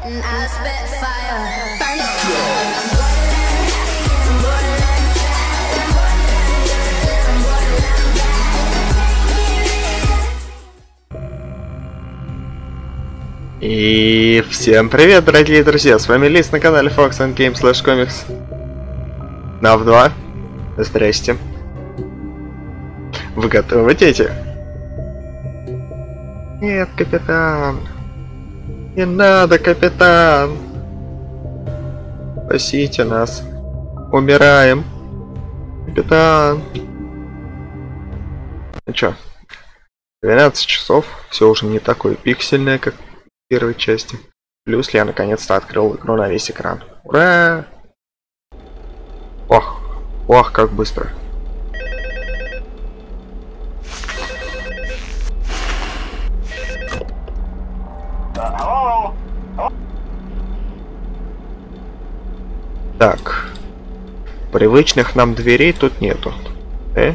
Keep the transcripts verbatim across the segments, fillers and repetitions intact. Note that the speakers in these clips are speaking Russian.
И всем привет, дорогие друзья, с вами Лис на канале Fox and Game slash Comics. Нав два. Здрасте. Вы готовы, дети? Нет, капитан. Не надо, капитан. Спасите нас. Умираем. Капитан. Ну чё? двенадцать часов. Все уже не такое пиксельное, как в первой части. Плюс я наконец-то открыл игру на весь экран. Ура! Ох, ох, как быстро. Так. Привычных нам дверей тут нету. Э?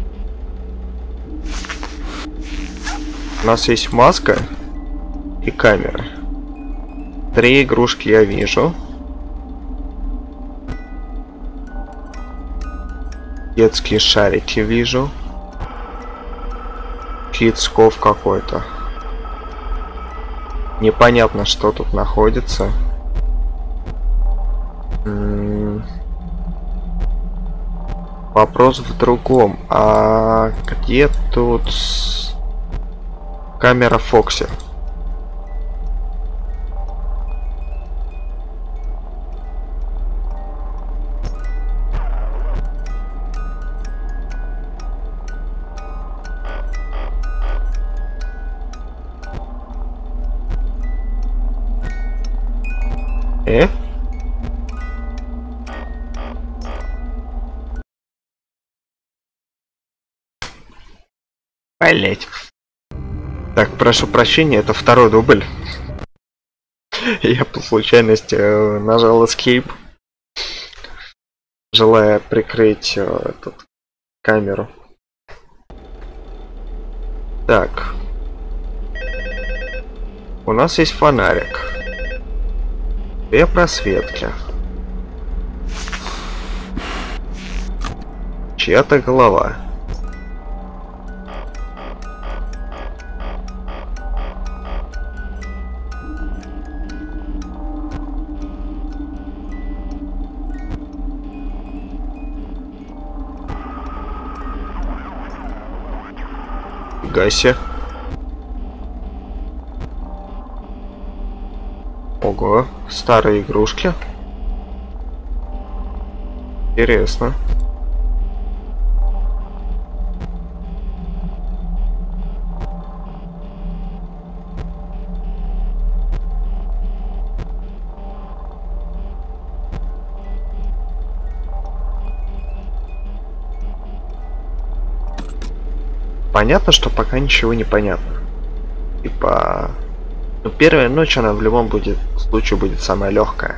У нас есть маска и камера. Три игрушки я вижу. Детские шарики вижу. Кидсков какой-то. Непонятно, что тут находится. М-м- Вопрос в другом. А где тут камера Фокси? Э? Блять. Так, прошу прощения, это второй дубль. Я по случайности э, нажал Escape, желая прикрыть э, этот, камеру. Так. У нас есть фонарик. Две просветки. Чья-то голова. Гаси. Ого, старые игрушки. Интересно. Понятно, что пока ничего не понятно. Типа... Ну, первая ночь, она в любом будет, случае будет самая легкая.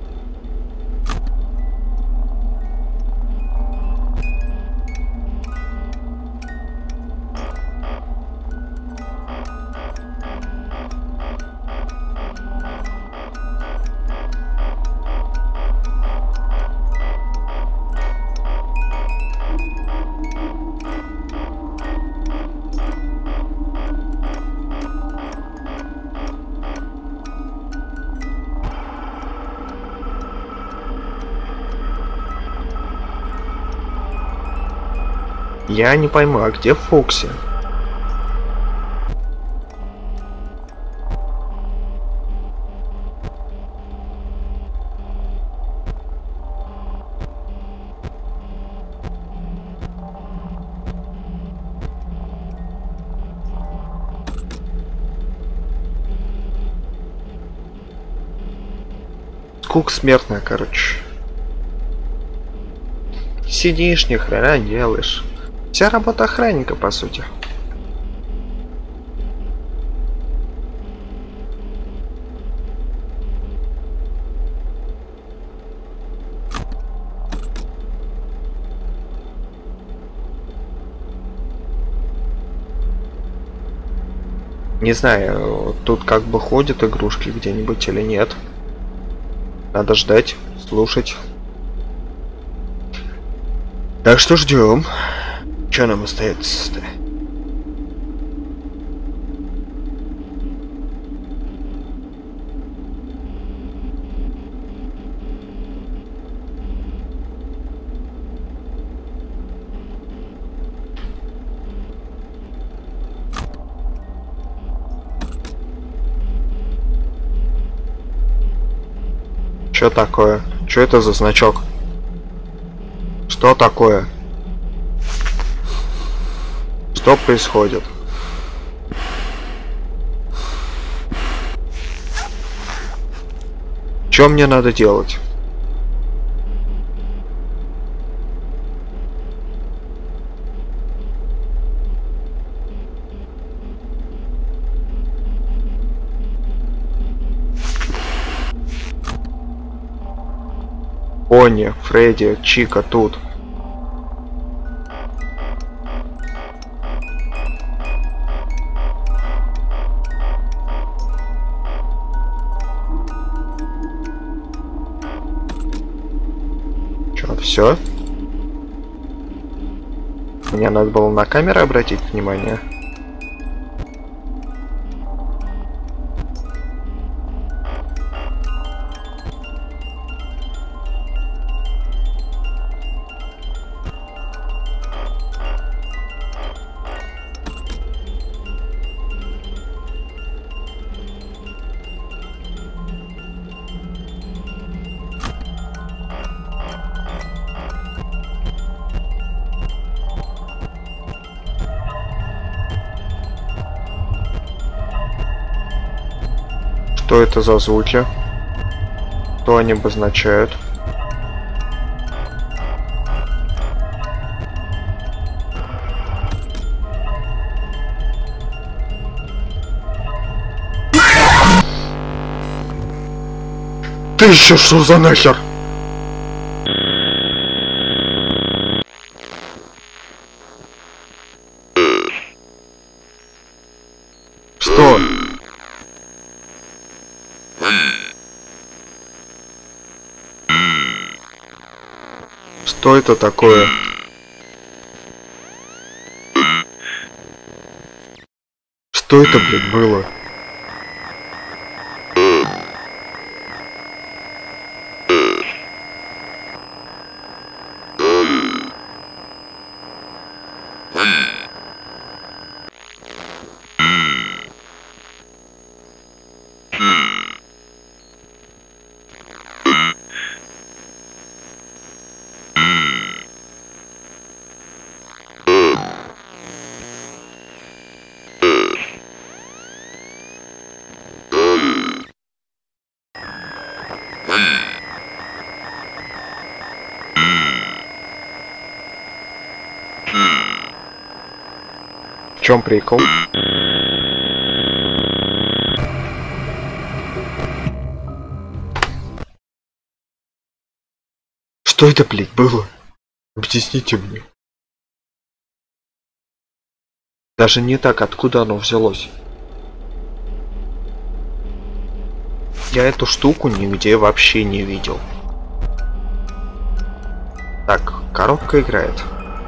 Я не пойму, а где Фокси? Скук смертная, короче. Сидишь, ни хрена не делаешь. Вся работа охранника, по сути. Не знаю, тут как бы ходят игрушки где-нибудь или нет. Надо ждать, слушать. Так что ждем. Что нам остается-то? Что такое? Что это за значок? Что такое? Что происходит? Что мне надо делать? Бонни, Фредди, Чика тут. Чё, все? Мне надо было на камеру обратить внимание. Что это за звуки? Что они обозначают? Ты еще что за нахер? Что? Что это такое? Что это, блядь, было? В чем прикол? Что это, блядь, было? Объясните мне. Даже не так, откуда оно взялось. Я эту штуку нигде вообще не видел. Так, коробка играет.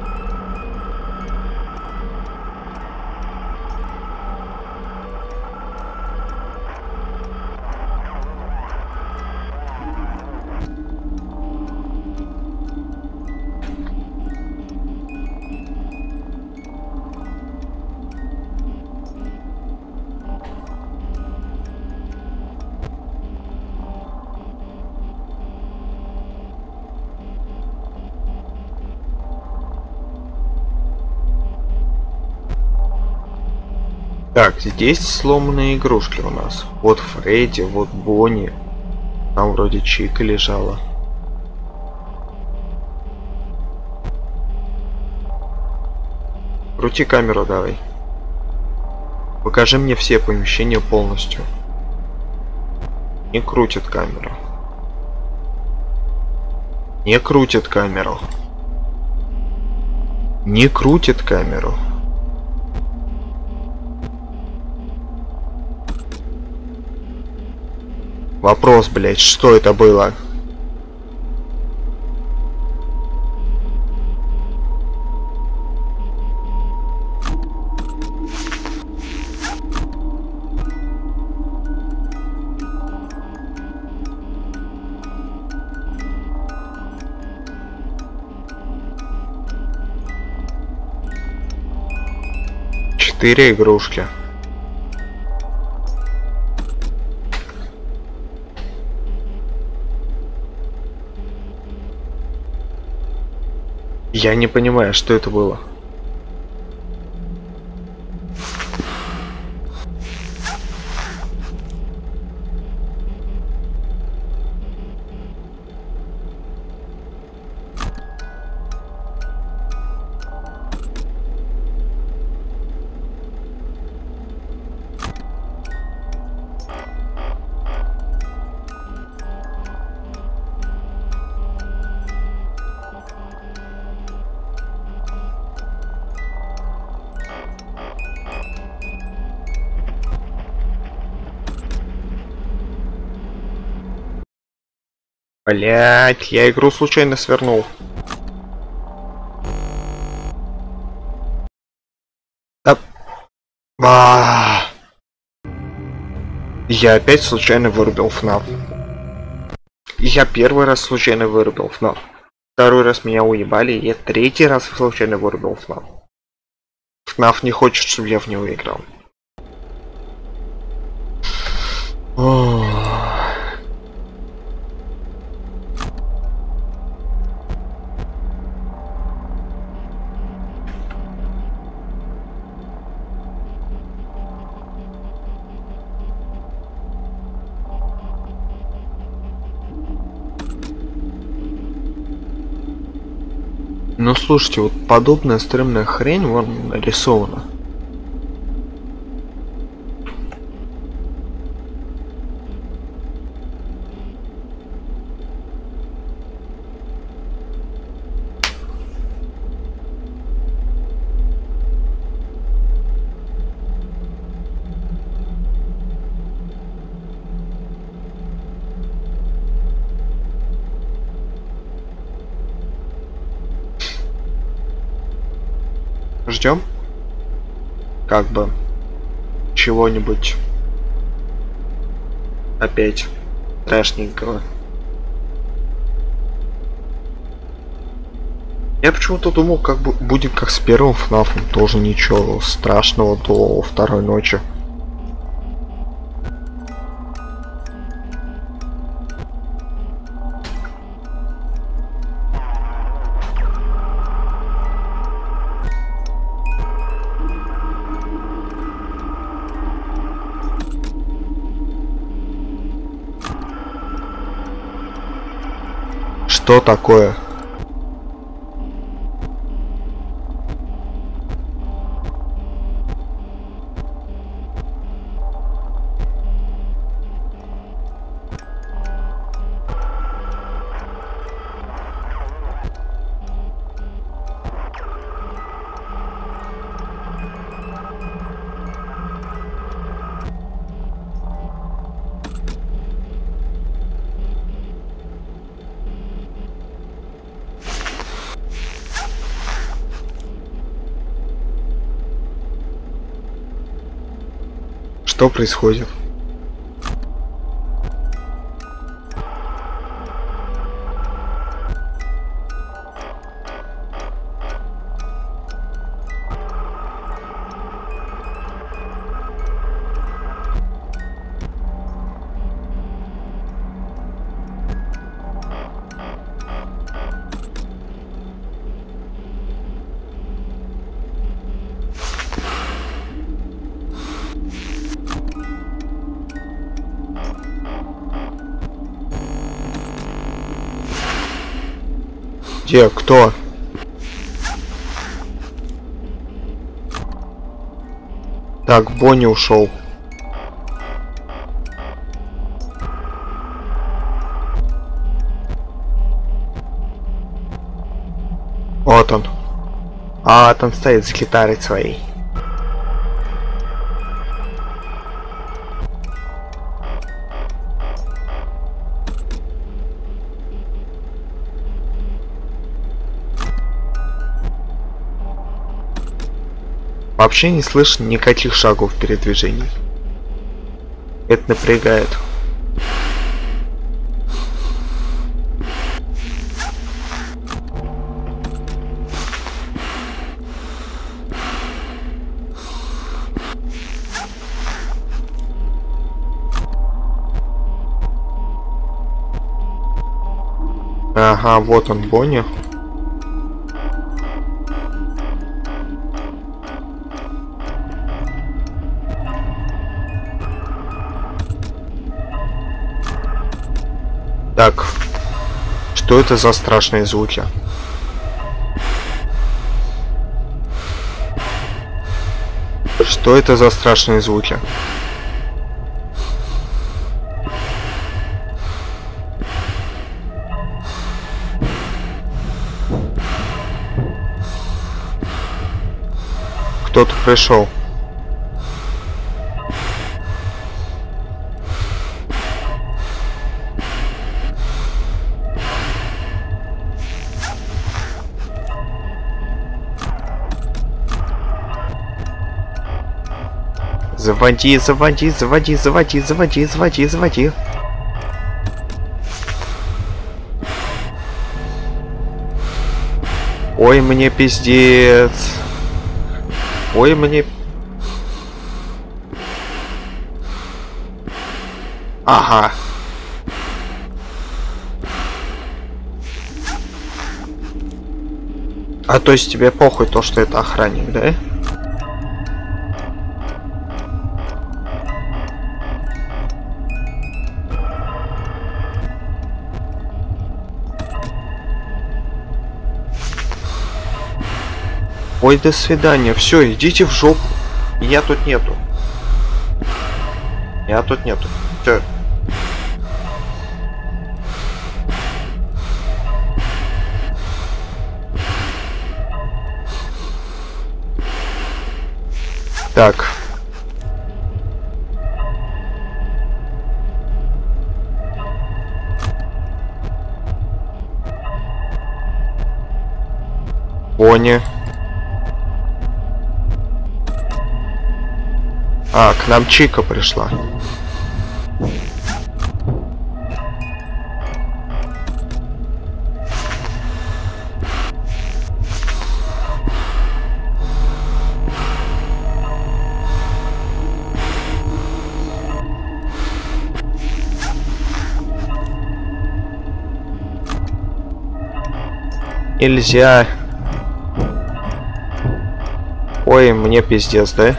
Так, здесь сломанные игрушки у нас. Вот Фредди, вот Бонни. Там вроде Чика лежала. Крути камеру давай. Покажи мне все помещения полностью. Не крутит камеру. Не крутит камеру. Не крутит камеру. Вопрос, блять, что это было? Четыре игрушки. Я не понимаю, что это было. Блять, я игру случайно свернул. Да. А-а-а. Я опять случайно вырубил эф эн эй эф. Я первый раз случайно вырубил эф эн эй эф. Второй раз меня уебали, и я третий раз случайно вырубил эф эн эй эф. эф эн эй эф не хочет, чтобы я в него играл. Ну слушайте, вот подобная стрёмная хрень вон нарисована. Ждем, как бы чего-нибудь опять страшненького. Я почему-то думал, как бы будет как с первым эф эн эй эф, тоже ничего страшного до второй ночи. Что такое? Что происходит? Где? Кто? Так, Бонни ушел. Вот он. А, вот он стоит за гитарой своей. Вообще не слышно никаких шагов передвижений. Это напрягает. Ага, вот он, Бонни. Так, что это за страшные звуки? Что это за страшные звуки? Кто-то пришел. Заводи, заводи, заводи, заводи, заводи, заводи, заводи. Ой, мне пиздец. Ой, мне... Ага. А то есть тебе похуй то, что это охранник, да? Ой, до свидания. Все, идите в жопу. Я тут нету. Я тут нету. Все. Так. Бонни. А, к нам Чика пришла. Нельзя. Ой, мне пиздец, да?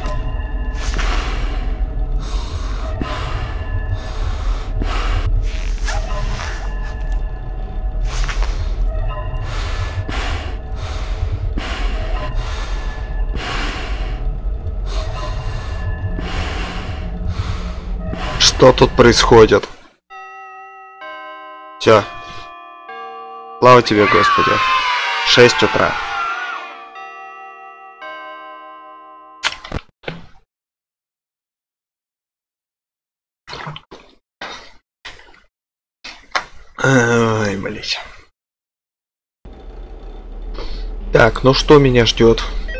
Что тут происходит? Все. Слава тебе, Господи. шесть утра. Ай, блять. Так, ну что меня ждет?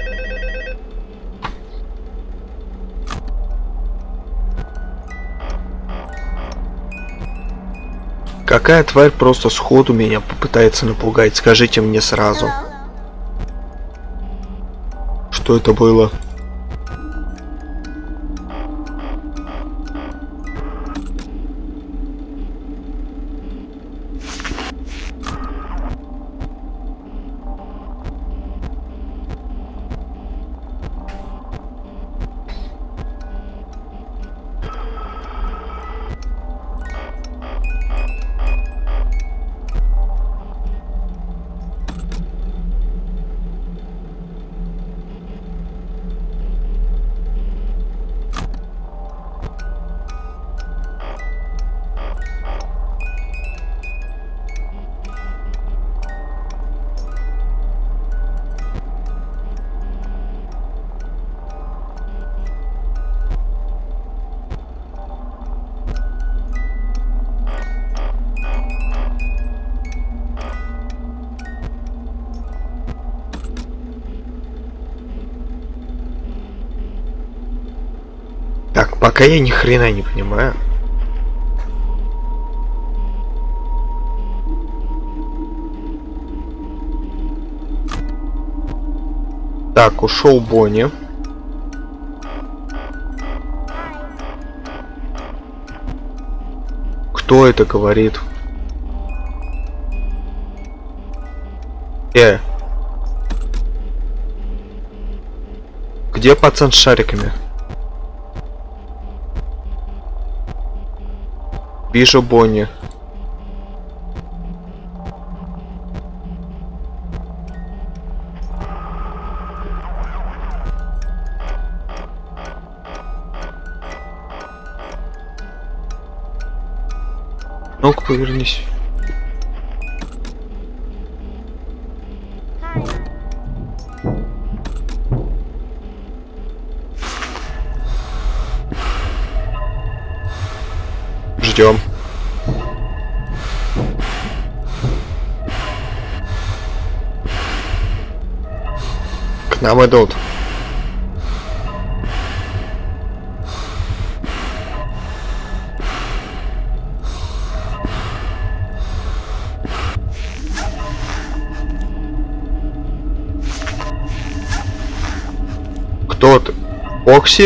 Какая тварь просто сходу меня попытается напугать? Скажите мне сразу. Что это было? Пока я ни хрена не понимаю. Так, ушел Бонни. Кто это говорит? Э. Где пацан с шариками? Вижу Бонни. Ну-ка, повернись. Ждем. К нам идут. Кто ты? Окси?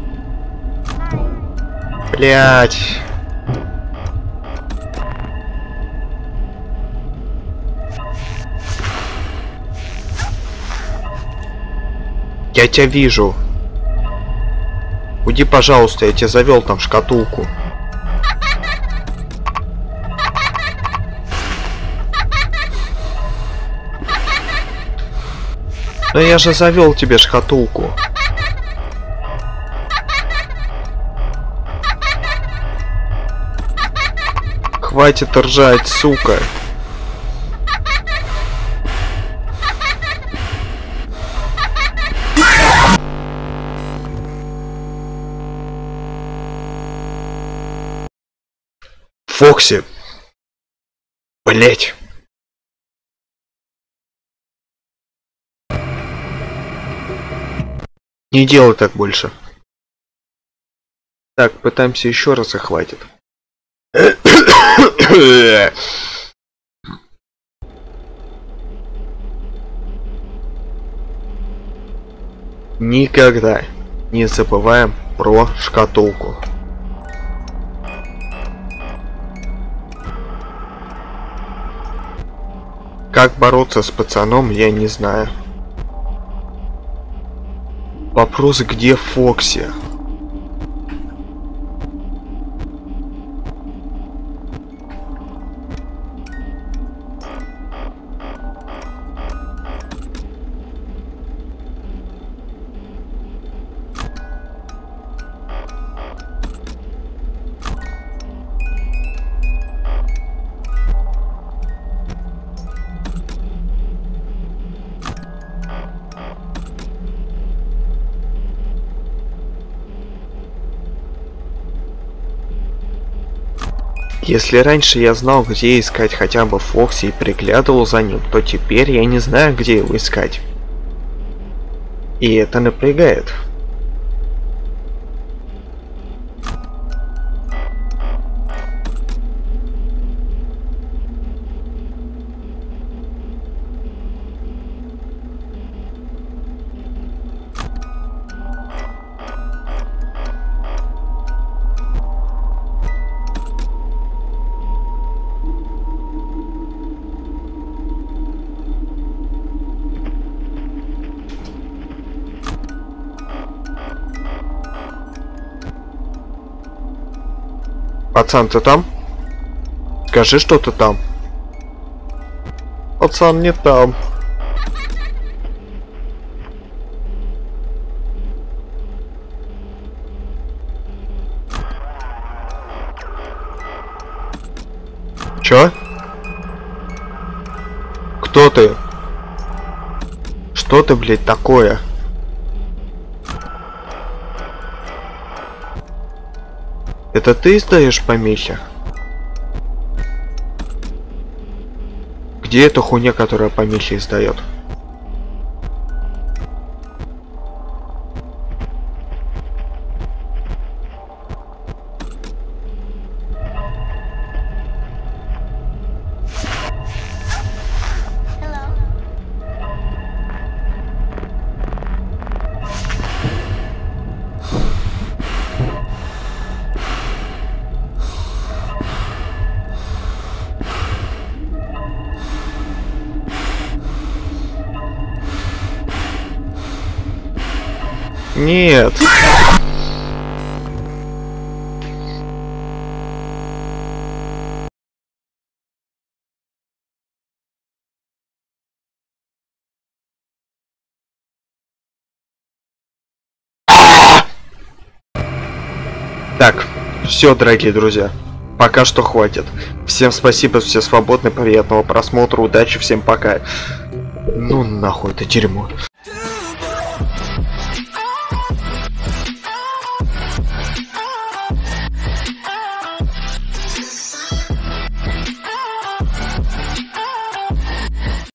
Блять. Я тебя вижу. Уйди, пожалуйста, я тебя завел там в шкатулку. Но я же завел тебе шкатулку. Хватит ржать, сука. Фокси. Блять. Не делай так больше. Так, пытаемся еще раз, и хватит. Никогда не забываем про шкатулку. Как бороться с пацаном, я не знаю. Вопрос, где Фокси? Если раньше я знал, где искать хотя бы Фокси и приглядывал за ним, то теперь я не знаю, где его искать. И это напрягает. Пацан, ты там? Скажи, что ты там. Пацан не там. Чё? Кто ты? Что ты, блядь, такое? Это ты издаешь помехи? Где эта хуйня, которая помехи издает? Нет. Так, все, дорогие друзья. Пока что хватит. Всем спасибо, все свободны, приятного просмотра, удачи, всем пока. Ну нахуй это дерьмо.